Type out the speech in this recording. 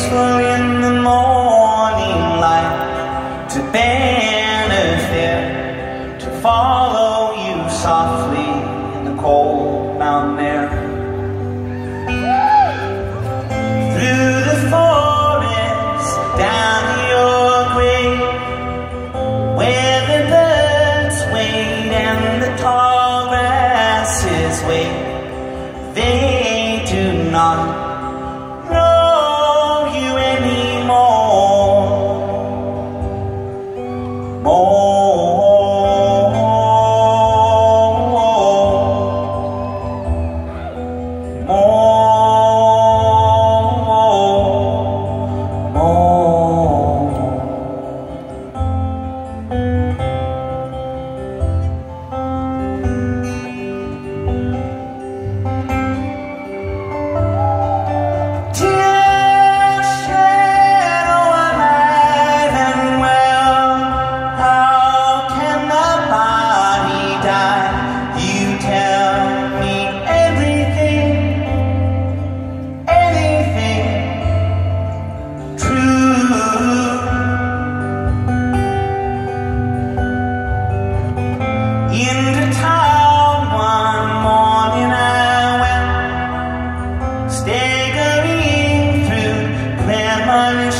graceful in the morning light, to benefit, to follow you softly in the cold mountain air. Through the forest, down to your grave, where the birds wait and the tall grasses wait. They do not know you anymore. Into town one morning I went, staggering through premonition.